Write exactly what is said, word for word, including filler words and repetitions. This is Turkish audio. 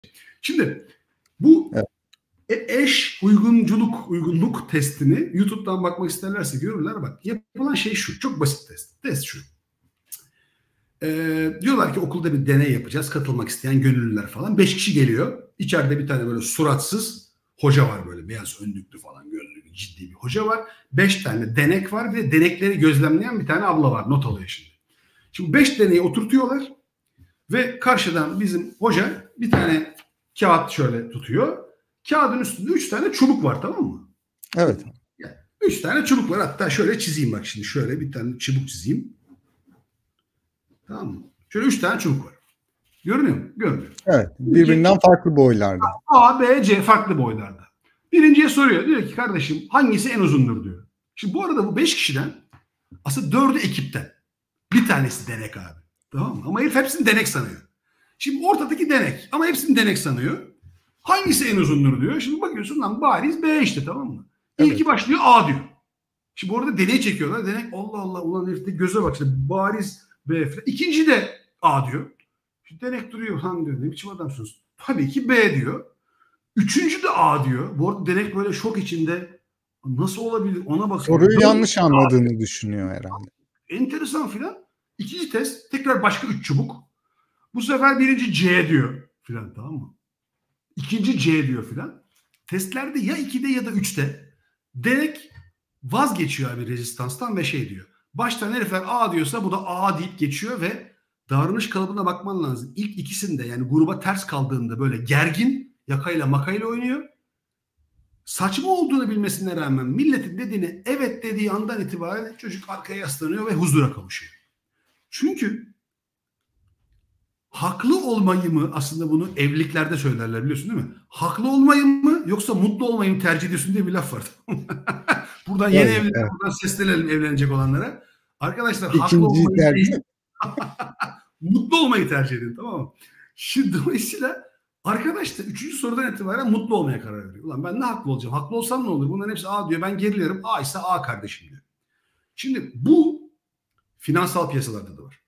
Şimdi bu evet. eş uygunculuk uygunluk testini YouTube'dan bakmak isterlerse görürler. Bak, yapılan şey şu. Çok basit test. Test şu. Ee, diyorlar ki okulda bir deney yapacağız. Katılmak isteyen gönüllüler falan. Beş kişi geliyor. İçeride bir tane böyle suratsız hoca var, böyle beyaz önlüklü falan, gönüllü ciddi bir hoca var. Beş tane denek var ve denekleri gözlemleyen bir tane abla var. Not alıyor şimdi. Şimdi beş deneyi oturtuyorlar ve karşıdan bizim hoca bir tane kağıt şöyle tutuyor. Kağıdın üstünde üç tane çubuk var, tamam mı? Evet. Yani üç tane çubuk var. Hatta şöyle çizeyim bak şimdi. Şöyle bir tane çubuk çizeyim. Tamam mı? Şöyle üç tane çubuk var. Görünüyor mu? Görünüyor. Evet. Birbirinden farklı boylarda. A, B, C farklı boylarda. Birinciye soruyor. Diyor ki kardeşim hangisi en uzundur diyor. Şimdi bu arada bu beş kişiden aslında dördü ekipten. Bir tanesi denek abi. Tamam mı? Ama herif hepsini denek sanıyor. Şimdi ortadaki denek ama hepsini denek sanıyor. Hangisi en uzundur diyor. Şimdi bakıyorsun lan bariz B işte, tamam mı? İlki evet. Başlıyor A diyor. Şimdi orada deneyi çekiyorlar. Denek Allah Allah ulan herifte göze bak işte bariz B falan. İkinci de A diyor. Şimdi denek duruyor lan diyor. Ne biçim adamsınız? Tabii ki B diyor. Üçüncü de A diyor. Bu arada denek böyle şok içinde. Nasıl olabilir ona bakıyor. Soruyu Doğru. yanlış anladığını A. düşünüyor herhalde. Enteresan filan. İkinci test tekrar başka üç çubuk. Bu sefer birinci C diyor filan, tamam mı? İkinci C diyor filan. Testlerde ya ikide ya da üçte denek vazgeçiyor abi rezistanstan ve şey diyor. Baştan herifler A diyorsa bu da A deyip geçiyor ve davranış kalıbına bakman lazım. İlk ikisinde yani gruba ters kaldığında böyle gergin, yakayla makayla oynuyor. Saçma olduğunu bilmesine rağmen milletin dediğini evet dediği andan itibaren çocuk arkaya yaslanıyor ve huzura kavuşuyor. Çünkü haklı olmayı mı, aslında bunu evliliklerde söylerler biliyorsun değil mi? Haklı olmayı mı yoksa mutlu olmayı mı tercih ediyorsun diye bir laf var. Buradan yeni evet, evliler, evet. Buradan seslenelim evlenecek olanlara. Arkadaşlar İkinci haklı olmayı tercih. değil, mutlu olmayı tercih edin, tamam mı? Şimdi dolayısıyla arkadaş da üçüncü sorudan itibaren mutlu olmaya karar veriyor. Ulan ben ne haklı olacağım? Haklı olsam ne olur? Bunların hepsi A diyor. Ben geriliyorum. A ise A kardeşim diyor. Şimdi bu finansal piyasalarda da var.